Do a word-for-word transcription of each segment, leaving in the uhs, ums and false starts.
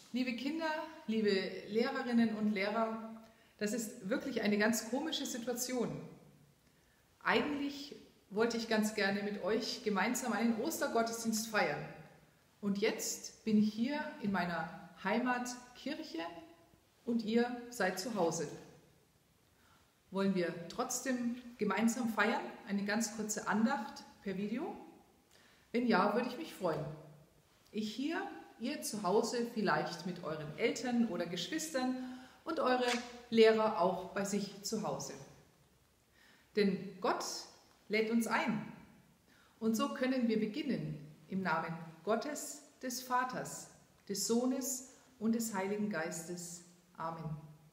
Liebe Kinder, liebe Lehrerinnen und Lehrer, das ist wirklich eine ganz komische Situation. Eigentlich wollte ich ganz gerne mit euch gemeinsam einen Ostergottesdienst feiern. Und jetzt bin ich hier in meiner Heimatkirche und ihr seid zu Hause. Wollen wir trotzdem gemeinsam feiern? Eine ganz kurze Andacht per Video? Wenn ja, würde ich mich freuen. Ich hier, ihr zu Hause vielleicht mit euren Eltern oder Geschwistern und eure Lehrer auch bei sich zu Hause. Denn Gott lädt uns ein. Und so können wir beginnen im Namen Gottes, des Vaters, des Sohnes und des Heiligen Geistes. Amen.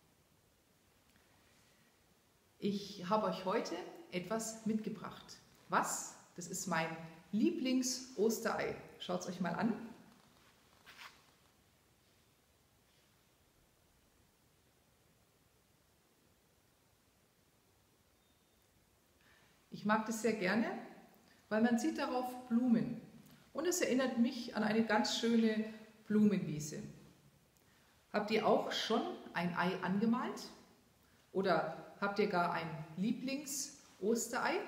Ich habe euch heute etwas mitgebracht. Was? Das ist mein Lieblings-Osterei. Schaut es euch mal an. Ich mag das sehr gerne, weil man sieht darauf Blumen. Und es erinnert mich an eine ganz schöne Blumenwiese. Habt ihr auch schon ein Ei angemalt? Oder habt ihr gar ein Lieblings-Osterei?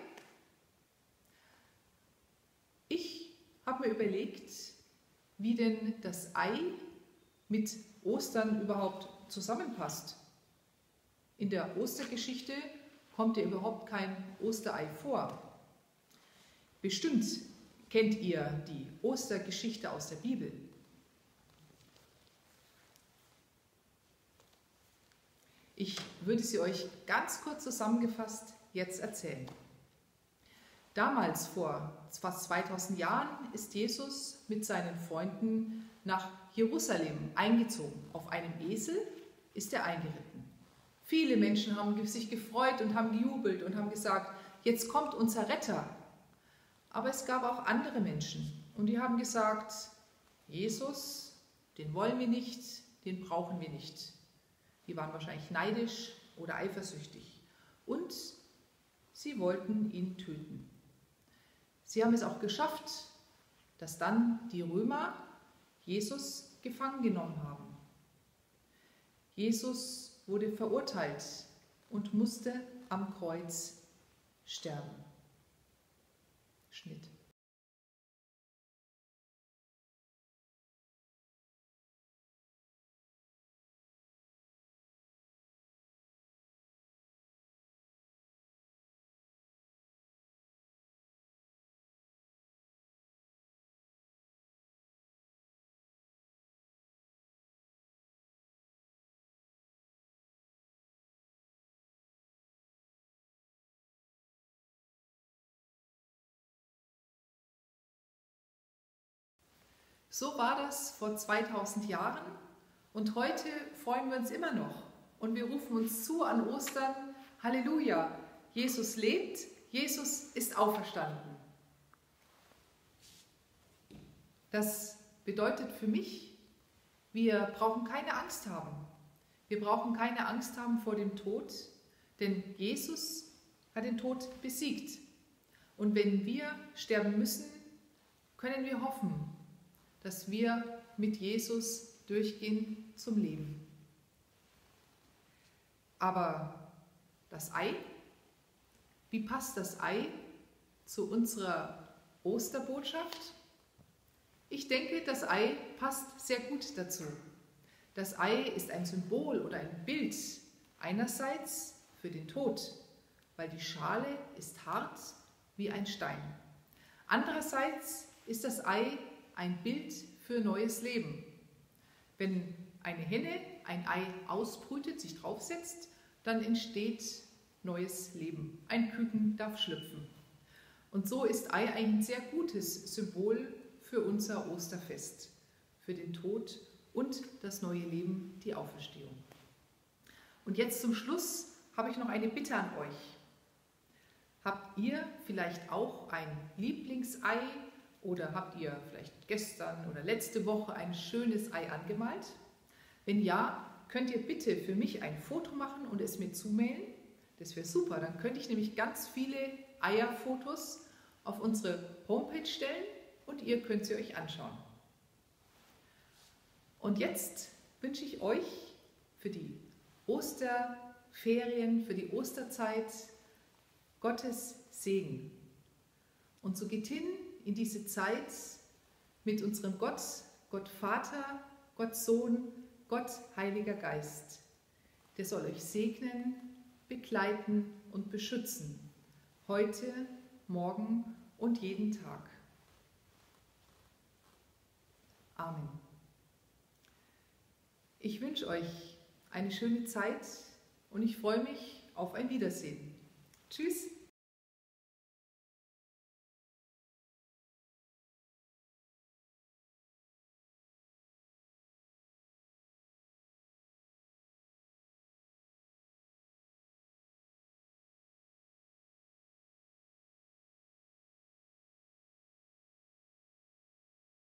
Ich habe mir überlegt, wie denn das Ei mit Ostern überhaupt zusammenpasst. In der Ostergeschichte kommt ja überhaupt kein Osterei vor. Bestimmt kennt ihr die Ostergeschichte aus der Bibel. Ich würde sie euch ganz kurz zusammengefasst jetzt erzählen. Damals, vor fast zweitausend Jahren, ist Jesus mit seinen Freunden nach Jerusalem eingezogen. Auf einem Esel ist er eingeritten. Viele Menschen haben sich gefreut und haben gejubelt und haben gesagt, jetzt kommt unser Retter. Aber es gab auch andere Menschen und die haben gesagt, Jesus, den wollen wir nicht, den brauchen wir nicht. Die waren wahrscheinlich neidisch oder eifersüchtig und sie wollten ihn töten. Sie haben es auch geschafft, dass dann die Römer Jesus gefangen genommen haben. Jesus wurde verurteilt und musste am Kreuz sterben. Schnitt. So war das vor zweitausend Jahren und heute freuen wir uns immer noch und wir rufen uns zu an Ostern, Halleluja, Jesus lebt, Jesus ist auferstanden. Das bedeutet für mich, wir brauchen keine Angst haben. Wir brauchen keine Angst haben vor dem Tod, denn Jesus hat den Tod besiegt. Und wenn wir sterben müssen, können wir hoffen, dass wir mit Jesus durchgehen zum Leben. Aber das Ei, wie passt das Ei zu unserer Osterbotschaft? Ich denke, das Ei passt sehr gut dazu. Das Ei ist ein Symbol oder ein Bild einerseits für den Tod, weil die Schale ist hart wie ein Stein. Andererseits ist das Ei ein Bild für neues Leben. Wenn eine Henne ein Ei ausbrütet, sich draufsetzt, dann entsteht neues Leben. Ein Küken darf schlüpfen. Und so ist Ei ein sehr gutes Symbol für unser Osterfest, für den Tod und das neue Leben, die Auferstehung. Und jetzt zum Schluss habe ich noch eine Bitte an euch. Habt ihr vielleicht auch ein Lieblingsei? Oder habt ihr vielleicht gestern oder letzte Woche ein schönes Ei angemalt? Wenn ja, könnt ihr bitte für mich ein Foto machen und es mir zumailen? Das wäre super, dann könnte ich nämlich ganz viele Eierfotos auf unsere Homepage stellen und ihr könnt sie euch anschauen. Und jetzt wünsche ich euch für die Osterferien, für die Osterzeit Gottes Segen. Und so geht hin in diese Zeit mit unserem Gott, Gott Vater, Gott Sohn, Gott Heiliger Geist. Der soll euch segnen, begleiten und beschützen. Heute, morgen und jeden Tag. Amen. Ich wünsche euch eine schöne Zeit und ich freue mich auf ein Wiedersehen. Tschüss.